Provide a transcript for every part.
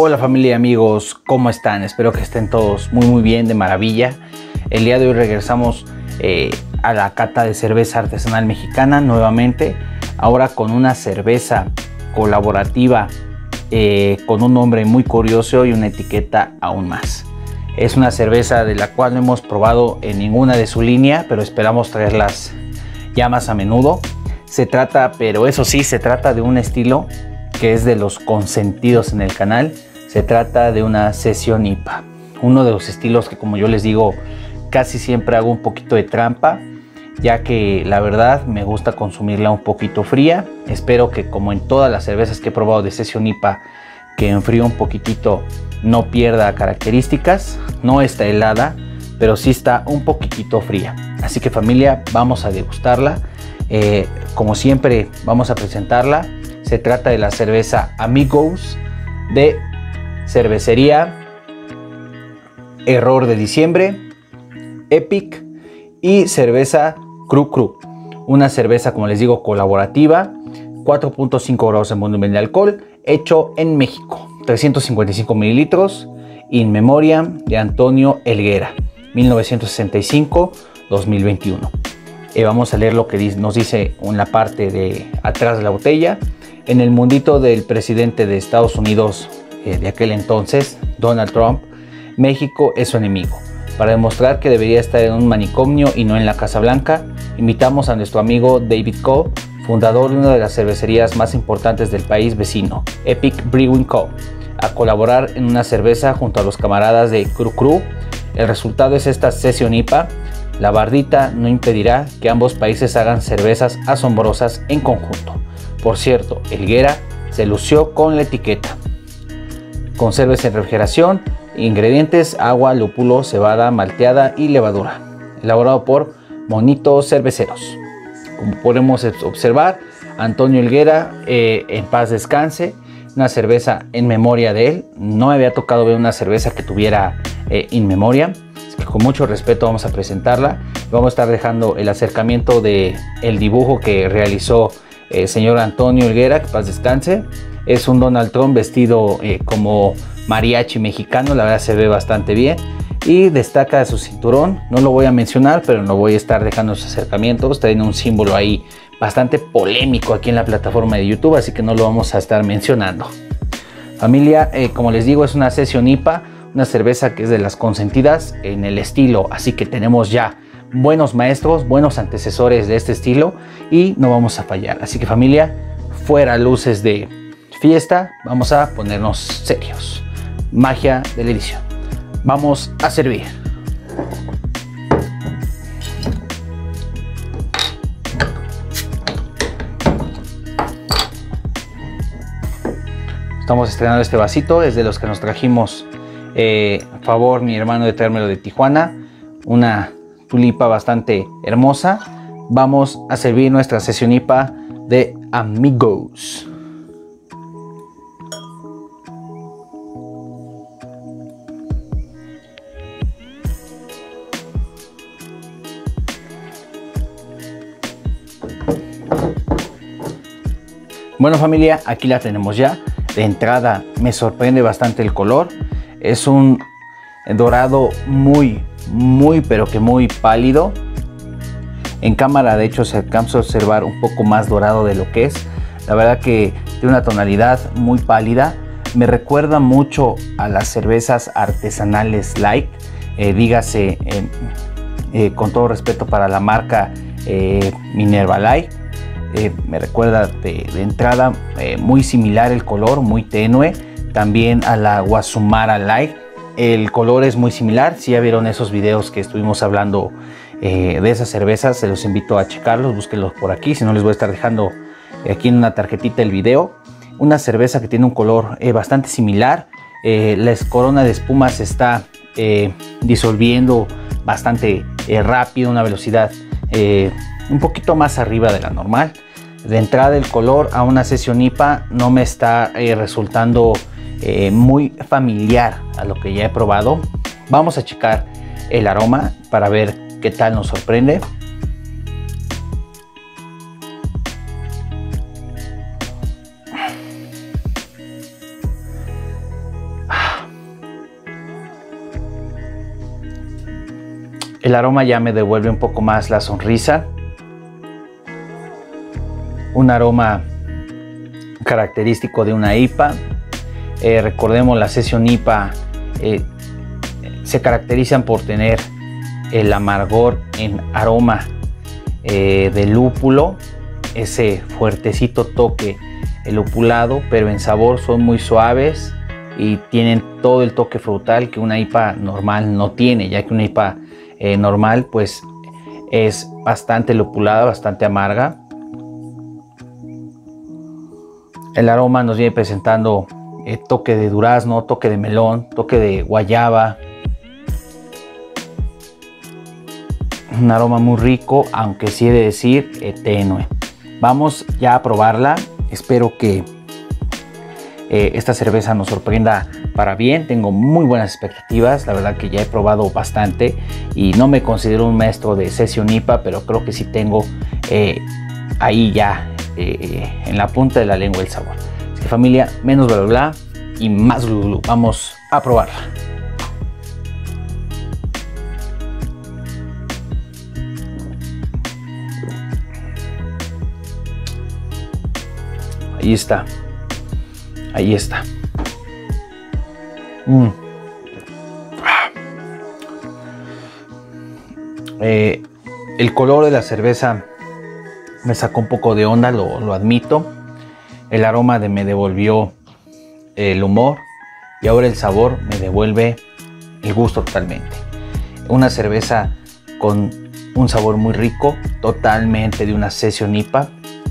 Hola familia y amigos, ¿cómo están? Espero que estén todos muy bien, de maravilla. El día de hoy regresamos a la cata de cerveza artesanal mexicana nuevamente. Ahora con una cerveza colaborativa con un nombre muy curioso y una etiqueta aún más. Es una cerveza de la cual no hemos probado en ninguna de su línea, pero esperamos traerlas ya más a menudo. Se trata, pero eso sí, se trata de un estilo que es de los consentidos en el canal. Se trata de una Session IPA, uno de los estilos que, como yo les digo, casi siempre hago un poquito de trampa, ya que la verdad me gusta consumirla un poquito fría. Espero que, como en todas las cervezas que he probado de Session IPA, que enfrío un poquitito, no pierda características. No está helada, pero sí está un poquitito fría. Así que familia, vamos a degustarla. Como siempre vamos a presentarla. Se trata de la cerveza Amigos de cervecería Error de Diciembre, Epic, y cerveza Cru Cru, una cerveza, como les digo, colaborativa, 4.5 grados en volumen de alcohol, hecho en México, 355 mililitros, in memoriam de Antonio Helguera, 1965-2021. Vamos a leer lo que nos dice en la parte de atrás de la botella. En el mundito del presidente de Estados Unidos de aquel entonces, Donald Trump, México es su enemigo. Para demostrar que debería estar en un manicomio y no en la Casa Blanca, invitamos a nuestro amigo David Coe, fundador de una de las cervecerías más importantes del país vecino, Epic Brewing Co., a colaborar en una cerveza junto a los camaradas de Cru Cru. El resultado es esta Session IPA. La bardita no impedirá que ambos países hagan cervezas asombrosas en conjunto. Por cierto, Helguera se lució con la etiqueta. Conserves en refrigeración. Ingredientes: agua, lúpulo, cebada, malteada y levadura. Elaborado por Monitos Cerveceros. Como podemos observar, Antonio Helguera, en paz descanse. Una cerveza en memoria de él. No me había tocado ver una cerveza que tuviera in memoriam. Así que con mucho respeto vamos a presentarla. Vamos a estar dejando el acercamiento de el dibujo que realizó el señor Antonio Helguera, que paz descanse. Es un Donald Trump vestido como mariachi mexicano. La verdad se ve bastante bien y destaca de su cinturón. No lo voy a mencionar, pero no voy a estar dejando sus acercamientos. Tiene un símbolo ahí bastante polémico aquí en la plataforma de YouTube, así que no lo vamos a estar mencionando. Familia, como les digo, es una Session IPA, una cerveza que es de las consentidas en el estilo, así que tenemos ya buenos maestros, buenos antecesores de este estilo y no vamos a fallar. Así que familia, fuera luces de fiesta, vamos a ponernos serios. Magia de la edición. Vamos a servir. Estamos estrenando este vasito, es de los que nos trajimos. A favor mi hermano de traérmelo de Tijuana, una tulipa bastante hermosa. Vamos a servir nuestra Session IPA de Amigos. Bueno familia, aquí la tenemos ya. De entrada me sorprende bastante el color. Es un dorado muy pero que muy pálido. En cámara de hecho se alcanza a observar un poco más dorado de lo que es. La verdad que tiene una tonalidad muy pálida. Me recuerda mucho a las cervezas artesanales light. Dígase, con todo respeto para la marca Minerva Light. Me recuerda de entrada muy similar el color, muy tenue. También a la Guasumara Light. El color es muy similar. Si ya vieron esos videos que estuvimos hablando de esas cervezas, se los invito a checarlos, búsquenlos por aquí. Si no, les voy a estar dejando aquí en una tarjetita el video. Una cerveza que tiene un color bastante similar. La corona de espuma se está disolviendo bastante rápido, una velocidad un poquito más arriba de la normal. De entrada el color a una Session IPA no me está resultando muy familiar a lo que ya he probado. Vamos a checar el aroma para ver qué tal nos sorprende. El aroma ya me devuelve un poco más la sonrisa. Un aroma característico de una IPA. Recordemos, la Session IPA se caracterizan por tener el amargor en aroma de lúpulo, ese fuertecito toque lupulado, pero en sabor son muy suaves y tienen todo el toque frutal que una IPA normal no tiene, ya que una IPA normal pues es bastante lupulada, bastante amarga. El aroma nos viene presentando toque de durazno, toque de melón, toque de guayaba. Un aroma muy rico, aunque sí he de decir tenue. Vamos ya a probarla. Espero que esta cerveza nos sorprenda para bien. Tengo muy buenas expectativas. La verdad que ya he probado bastante y no me considero un maestro de Session IPA, pero creo que sí tengo ahí ya en la punta de la lengua el sabor. Así que, familia, menos bla bla bla y más glu glu. Vamos a probarla. Ahí está. Ahí está. El color de la cerveza me sacó un poco de onda, lo admito. El aroma me devolvió el humor y ahora el sabor me devuelve el gusto totalmente. Una cerveza con un sabor muy rico, totalmente de una Session IPA.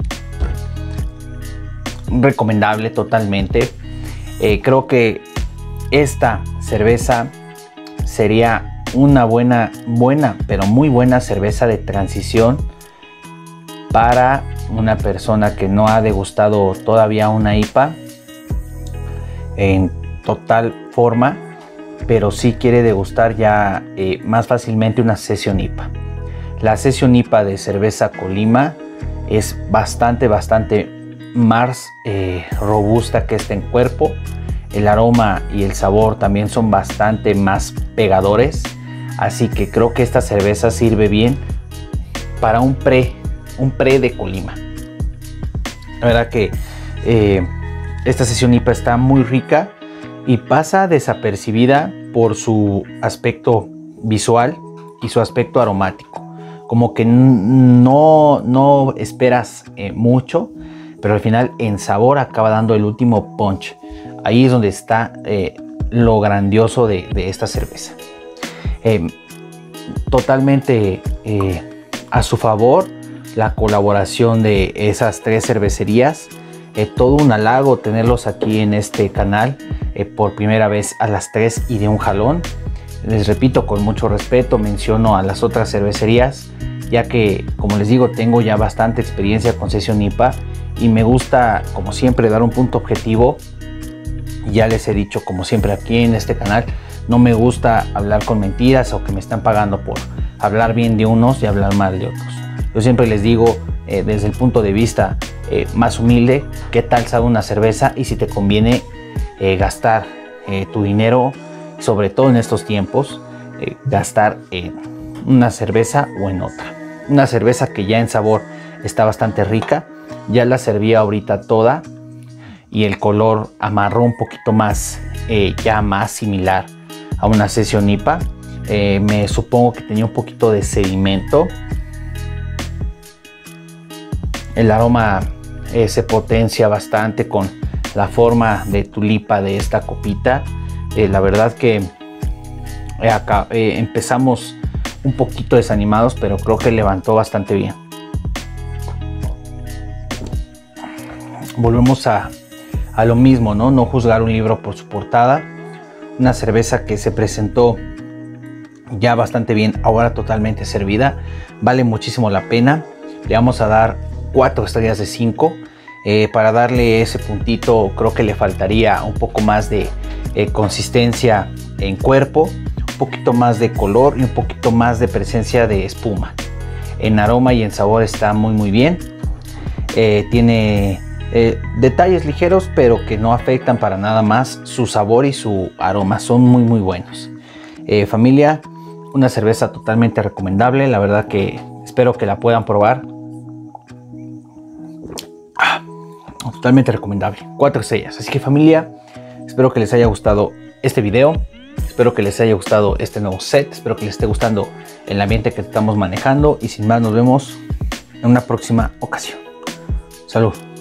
Recomendable totalmente. Creo que esta cerveza sería una buena, pero muy buena cerveza de transición para una persona que no ha degustado todavía una IPA en total forma, pero sí quiere degustar ya más fácilmente una Session IPA. La Session IPA de Cerveza Colima es bastante más robusta que esta en cuerpo. El aroma y el sabor también son bastante más pegadores, así que creo que esta cerveza sirve bien para un pre de Colima. La verdad que esta Session IPA está muy rica y pasa desapercibida por su aspecto visual y su aspecto aromático. Como que no esperas mucho, pero al final en sabor acaba dando el último punch. Ahí es donde está lo grandioso de esta cerveza. Totalmente a su favor la colaboración de esas tres cervecerías. Todo un halago tenerlos aquí en este canal por primera vez a las tres y de un jalón. Les repito, con mucho respeto menciono a las otras cervecerías, ya que, como les digo, tengo ya bastante experiencia con Session IPA y me gusta, como siempre, dar un punto objetivo. Ya les he dicho, como siempre aquí en este canal, no me gusta hablar con mentiras o que me están pagando por hablar bien de unos y hablar mal de otros. Yo siempre les digo desde el punto de vista más humilde, qué tal sabe una cerveza y si te conviene gastar tu dinero, sobre todo en estos tiempos, gastar en una cerveza o en otra. Una cerveza que ya en sabor está bastante rica, ya la serví ahorita toda y el color amarró un poquito más, ya más similar a una Session IPA. Me supongo que tenía un poquito de sedimento. El aroma se potencia bastante con la forma de tulipa de esta copita. La verdad que acá empezamos un poquito desanimados, pero creo que levantó bastante bien. Volvemos a lo mismo, no juzgar un libro por su portada. Una cerveza que se presentó ya bastante bien, ahora totalmente servida, vale muchísimo la pena. Le vamos a dar 4 estrellas de 5. Para darle ese puntito creo que le faltaría un poco más de consistencia en cuerpo, un poquito más de color y un poquito más de presencia de espuma. En aroma y en sabor está muy bien. Tiene detalles ligeros, pero que no afectan para nada más su sabor y su aroma. Son muy buenos. Familia, una cerveza totalmente recomendable. La verdad que espero que la puedan probar. Totalmente recomendable. 4 estrellas. Así que familia, espero que les haya gustado este video. Espero que les haya gustado este nuevo set. Espero que les esté gustando el ambiente que estamos manejando. Y sin más, nos vemos en una próxima ocasión. Salud.